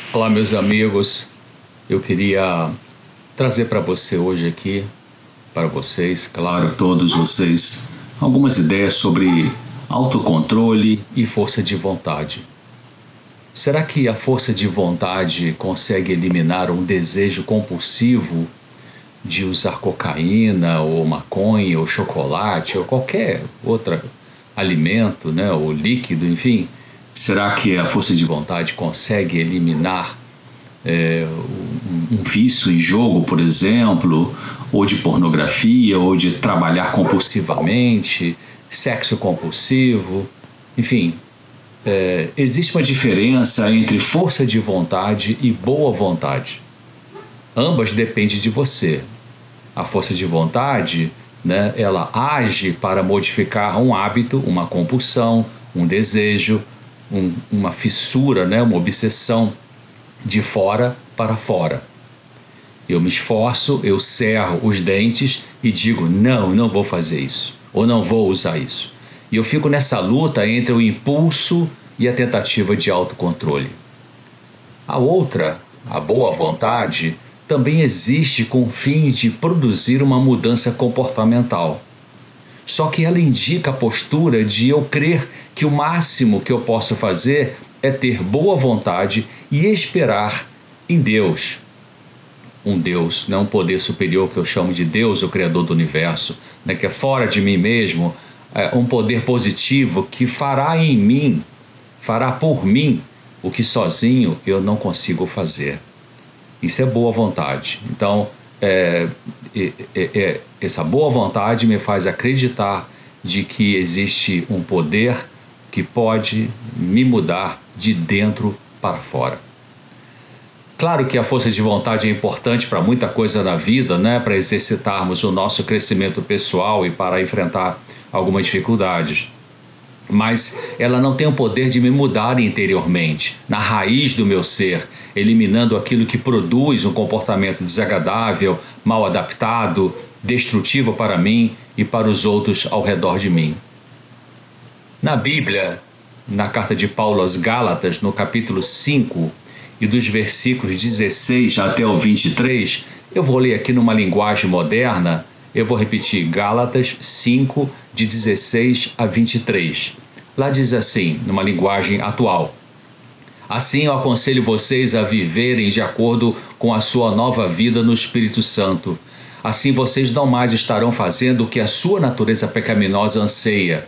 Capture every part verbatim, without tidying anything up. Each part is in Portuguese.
Olá, meus amigos. Eu queria trazer para você hoje aqui, para vocês, claro, todos vocês, algumas ideias sobre autocontrole e força de vontade. Será que a força de vontade consegue eliminar um desejo compulsivo de usar cocaína, ou maconha, ou chocolate, ou qualquer outro alimento, né, ou líquido, enfim? Será que a força de vontade consegue eliminar é, um, um vício em jogo, por exemplo, ou de pornografia, ou de trabalhar compulsivamente, sexo compulsivo, enfim? É, existe uma diferença entre força de vontade e boa vontade. Ambas dependem de você. A força de vontade, né, ela age para modificar um hábito, uma compulsão, um desejo, um, uma fissura, né, uma obsessão de fora para fora. Eu me esforço, eu cerro os dentes e digo, não, não vou fazer isso, ou não vou usar isso. E eu fico nessa luta entre o impulso e a tentativa de autocontrole. A outra, a boa vontade, também existe com o fim de produzir uma mudança comportamental. Só que ela indica a postura de eu crer que o máximo que eu posso fazer é ter boa vontade e esperar em Deus. Um Deus, não um poder superior que eu chamo de Deus, o Criador do Universo, né, que é fora de mim mesmo, é um poder positivo que fará em mim, fará por mim o que sozinho eu não consigo fazer. Isso é boa vontade. Então, é, é, é, essa boa vontade me faz acreditar de que existe um poder que pode me mudar de dentro para fora. Claro que a força de vontade é importante para muita coisa na vida, né? Para exercitarmos o nosso crescimento pessoal e para enfrentar algumas dificuldades. Mas ela não tem o poder de me mudar interiormente, na raiz do meu ser, eliminando aquilo que produz um comportamento desagradável, mal adaptado, destrutivo para mim e para os outros ao redor de mim. Na Bíblia, na carta de Paulo aos Gálatas, no capítulo cinco, e dos versículos dezesseis até o vinte e três, eu vou ler aqui numa linguagem moderna. Eu vou repetir, Gálatas cinco, de dezesseis a vinte e três. Lá diz assim, numa linguagem atual: assim eu aconselho vocês a viverem de acordo com a sua nova vida no Espírito Santo. Assim vocês não mais estarão fazendo o que a sua natureza pecaminosa anseia.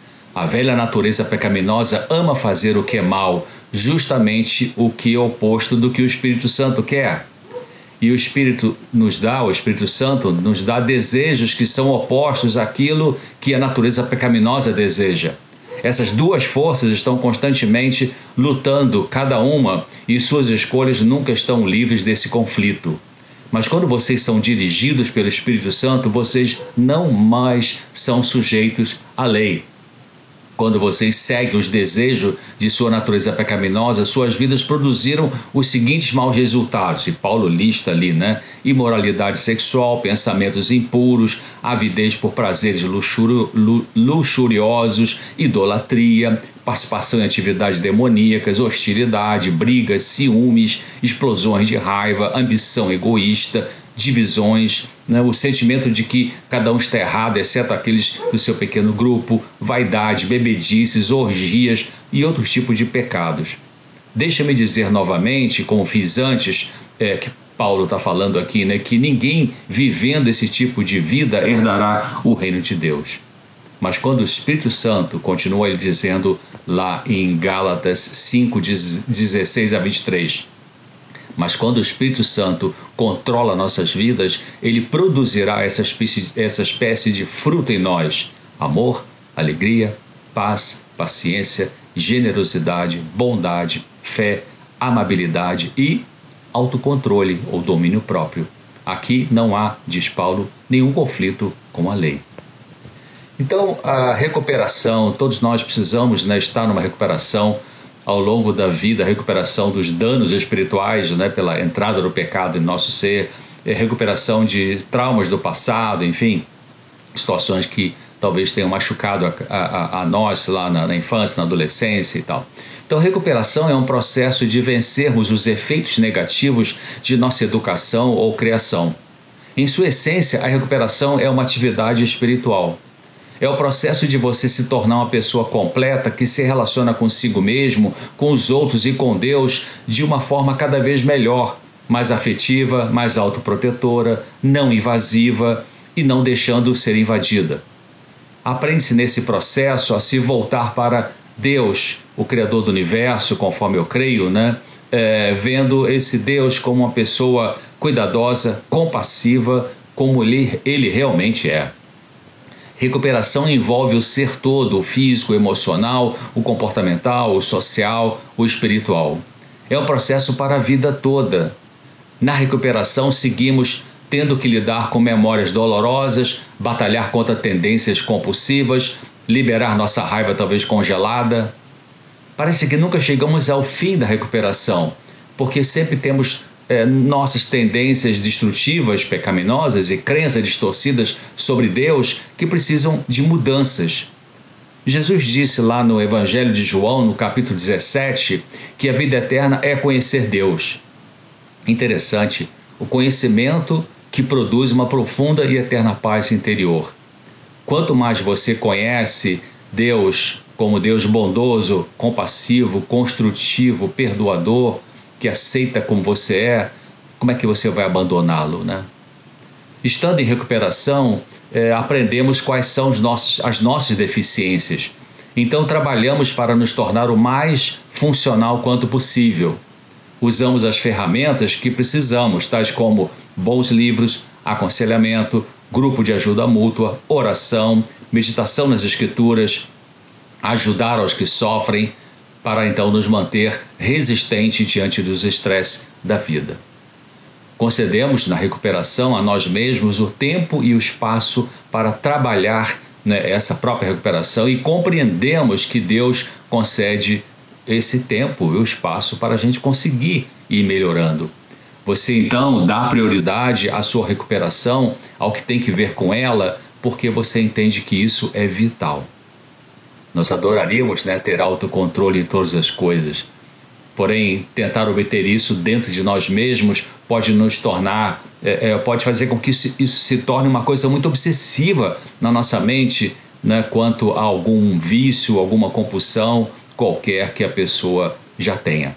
A velha natureza pecaminosa ama fazer o que é mal, justamente o que é oposto do que o Espírito Santo quer. E o Espírito nos dá, o Espírito Santo nos dá desejos que são opostos àquilo que a natureza pecaminosa deseja. Essas duas forças estão constantemente lutando, cada uma, e suas escolhas nunca estão livres desse conflito. Mas quando vocês são dirigidos pelo Espírito Santo, vocês não mais são sujeitos à lei. Quando vocês seguem os desejos de sua natureza pecaminosa, suas vidas produziram os seguintes maus resultados. E Paulo lista ali, né? Imoralidade sexual, pensamentos impuros, avidez por prazeres luxuri luxuriosos, idolatria, participação em atividades demoníacas, hostilidade, brigas, ciúmes, explosões de raiva, ambição egoísta, divisões, né? O sentimento de que cada um está errado, exceto aqueles do seu pequeno grupo, vaidade, bebedices, orgias e outros tipos de pecados. Deixa-me dizer novamente, como fiz antes, é, que Paulo está falando aqui, né, que ninguém vivendo esse tipo de vida herdará o reino de Deus. Mas quando o Espírito Santo, continua ele dizendo lá em Gálatas cinco, dezesseis a vinte e três, mas quando o Espírito Santo controla nossas vidas, ele produzirá essa espécie, essa espécie de fruto em nós: amor, alegria, paz, paciência, generosidade, bondade, fé, amabilidade e autocontrole ou domínio próprio. Aqui não há, diz Paulo, nenhum conflito com a lei. Então, a recuperação, todos nós precisamos, né, estar numa recuperação ao longo da vida, a recuperação dos danos espirituais, né, pela entrada do pecado em nosso ser, recuperação de traumas do passado, enfim, situações que talvez tenham machucado a, a, a nós lá na, na infância, na adolescência e tal. Então, recuperação é um processo de vencermos os efeitos negativos de nossa educação ou criação. Em sua essência, a recuperação é uma atividade espiritual. É o processo de você se tornar uma pessoa completa que se relaciona consigo mesmo, com os outros e com Deus de uma forma cada vez melhor, mais afetiva, mais autoprotetora, não invasiva e não deixando ser invadida. Aprende-se nesse processo a se voltar para Deus, o Criador do Universo, conforme eu creio, né? É, vendo esse Deus como uma pessoa cuidadosa, compassiva, como ele, ele realmente é. Recuperação envolve o ser todo, o físico, o emocional, o comportamental, o social, o espiritual. É um processo para a vida toda. Na recuperação, seguimos tendo que lidar com memórias dolorosas, batalhar contra tendências compulsivas, liberar nossa raiva talvez congelada. Parece que nunca chegamos ao fim da recuperação, porque sempre temos É, nossas tendências destrutivas, pecaminosas e crenças distorcidas sobre Deus que precisam de mudanças. Jesus disse lá no Evangelho de João, no capítulo dezessete, que a vida eterna é conhecer Deus. Interessante, o conhecimento que produz uma profunda e eterna paz interior. Quanto mais você conhece Deus como Deus bondoso, compassivo, construtivo, perdoador, que aceita como você é, como é que você vai abandoná-lo, né? Estando em recuperação, é, aprendemos quais são os nossos, as nossas deficiências. Então trabalhamos para nos tornar o mais funcional quanto possível. Usamos as ferramentas que precisamos, tais como bons livros, aconselhamento, grupo de ajuda mútua, oração, meditação nas escrituras, ajudar aos que sofrem, para então nos manter resistentes diante dos estresses da vida. Concedemos na recuperação a nós mesmos o tempo e o espaço para trabalhar, né, essa própria recuperação e compreendemos que Deus concede esse tempo e o espaço para a gente conseguir ir melhorando. Você então dá prioridade à sua recuperação, ao que tem que ver com ela, porque você entende que isso é vital. Nós adoraríamos, né, ter autocontrole em todas as coisas. Porém, tentar obter isso dentro de nós mesmos pode nos tornar, é, é, pode fazer com que isso, isso se torne uma coisa muito obsessiva na nossa mente, né, quanto a algum vício, alguma compulsão qualquer que a pessoa já tenha.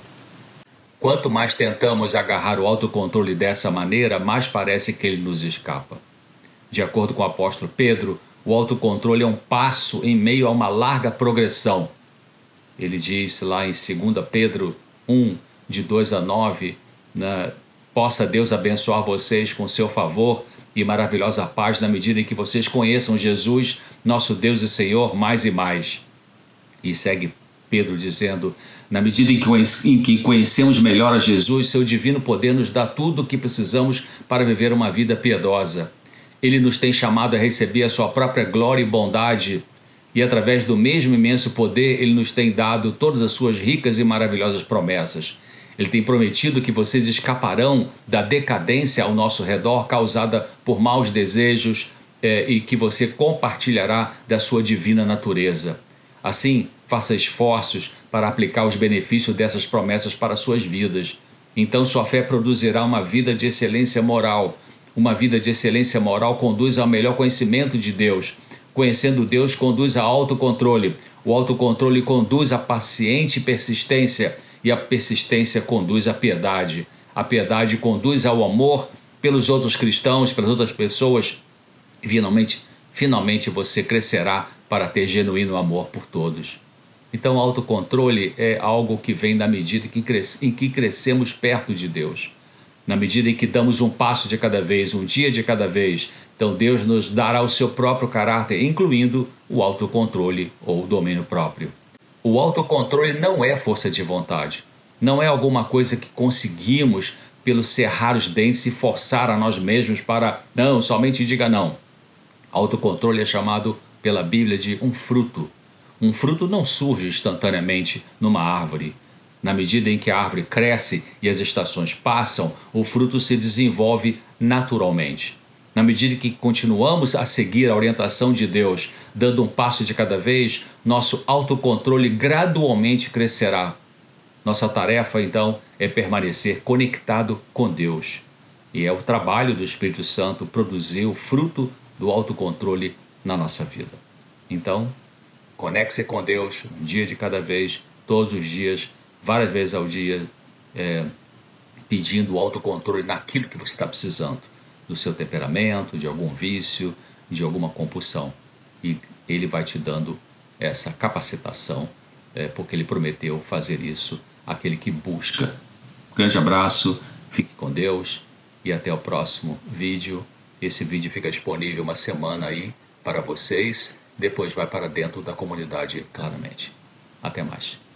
Quanto mais tentamos agarrar o autocontrole dessa maneira, mais parece que ele nos escapa. De acordo com o apóstolo Pedro, o autocontrole é um passo em meio a uma larga progressão. Ele diz lá em dois Pedro um, de dois a nove, né, possa Deus abençoar vocês com seu favor e maravilhosa paz na medida em que vocês conheçam Jesus, nosso Deus e Senhor, mais e mais. E segue Pedro dizendo, na medida em que conhecemos melhor a Jesus, seu divino poder nos dá tudo o que precisamos para viver uma vida piedosa. Ele nos tem chamado a receber a sua própria glória e bondade, e através do mesmo imenso poder, ele nos tem dado todas as suas ricas e maravilhosas promessas. Ele tem prometido que vocês escaparão da decadência ao nosso redor causada por maus desejos eh, e que você compartilhará da sua divina natureza. Assim, faça esforços para aplicar os benefícios dessas promessas para suas vidas. Então sua fé produzirá uma vida de excelência moral. Uma vida de excelência moral conduz ao melhor conhecimento de Deus. Conhecendo Deus conduz ao autocontrole. O autocontrole conduz à paciente persistência e a persistência conduz à piedade. A piedade conduz ao amor pelos outros cristãos, pelas outras pessoas. E finalmente, finalmente você crescerá para ter genuíno amor por todos. Então o autocontrole é algo que vem na medida em que crescemos perto de Deus. Na medida em que damos um passo de cada vez, um dia de cada vez, então Deus nos dará o seu próprio caráter, incluindo o autocontrole ou o domínio próprio. O autocontrole não é força de vontade. Não é alguma coisa que conseguimos pelo cerrar os dentes e forçar a nós mesmos para, não, somente diga não. Autocontrole é chamado pela Bíblia de um fruto. Um fruto não surge instantaneamente numa árvore. Na medida em que a árvore cresce e as estações passam, o fruto se desenvolve naturalmente. Na medida que continuamos a seguir a orientação de Deus, dando um passo de cada vez, nosso autocontrole gradualmente crescerá. Nossa tarefa, então, é permanecer conectado com Deus. E é o trabalho do Espírito Santo produzir o fruto do autocontrole na nossa vida. Então, conecte-se com Deus um dia de cada vez, todos os dias, várias vezes ao dia, é, pedindo o autocontrole naquilo que você está precisando, do seu temperamento, de algum vício, de alguma compulsão. E Ele vai te dando essa capacitação, é, porque Ele prometeu fazer isso àquele que busca. Grande abraço, fique com Deus e até o próximo vídeo. Esse vídeo fica disponível uma semana aí para vocês, depois vai para dentro da comunidade Claramente. Até mais.